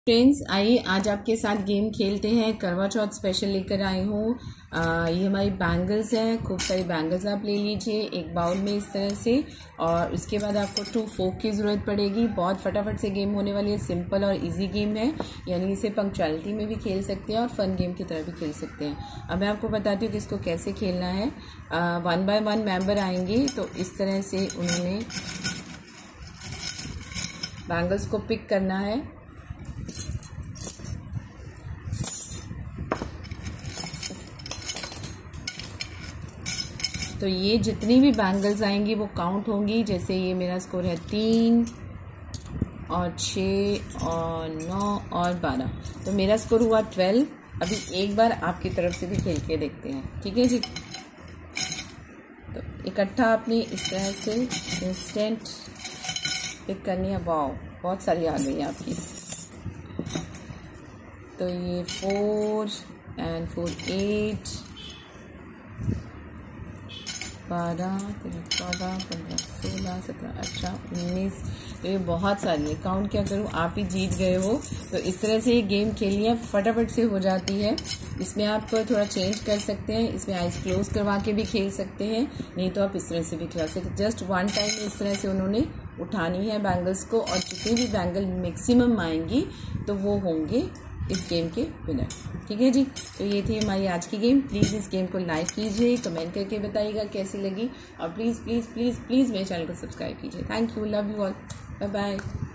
Friends, आइए आज आपके साथ गेम खेलते हैं। करवा चौथ स्पेशल लेकर आई हूँ। ये हमारी बैंगल्स हैं। खूब सारी बैंगल्स आप ले लीजिए एक बाउल में इस तरह से। और उसके बाद आपको 2 फोक की ज़रूरत पड़ेगी। बहुत फटाफट से गेम होने वाली है। सिंपल और इजी गेम है, यानी इसे पंक्चुअलिटी में भी खेल सकते हैं और फन गेम की तरह भी खेल सकते हैं। अब मैं आपको बताती हूँ कि इसको कैसे खेलना है। 1 बाय 1 मेंबर आएंगे, तो इस तरह से उन्होंने बैंगल्स को पिक करना है। तो ये जितनी भी बैंगल्स आएंगी वो काउंट होंगी। जैसे ये मेरा स्कोर है 3 और 6 और 9 और 12, तो मेरा स्कोर हुआ 12। अभी एक बार आपकी तरफ से भी खेल के देखते हैं, ठीक है जी। तो इकट्ठा आपने इस तरह से इंस्टेंट पिक करनी है। वाव, बहुत सारी आ गई आपकी। तो ये 4 एंड 4 8 12 13 14 15 16 17 18 19। तो ये बहुत सारी है, काउंट क्या करूँ, आप ही जीत गए हो। तो इस तरह से ये गेम खेलनी है, फटाफट से हो जाती है। इसमें आप थोड़ा चेंज कर सकते हैं, इसमें आइज क्लोज करवा के भी खेल सकते हैं, नहीं तो आप इस तरह से भी खेल सकते हैं। जस्ट 1 टाइम इस तरह से उन्होंने उठानी है बैंगल्स को, और जितनी भी बैंगल मैक्सिमम आएंगी तो वो होंगे इस गेम के विनर, ठीक है जी। तो ये थी हमारी आज की गेम। प्लीज़ इस गेम को लाइक कीजिए, कमेंट करके बताइएगा कैसी लगी, और प्लीज़ प्लीज़ प्लीज़ प्लीज़ मेरे चैनल को सब्सक्राइब कीजिए। Thank you, love you all, bye bye.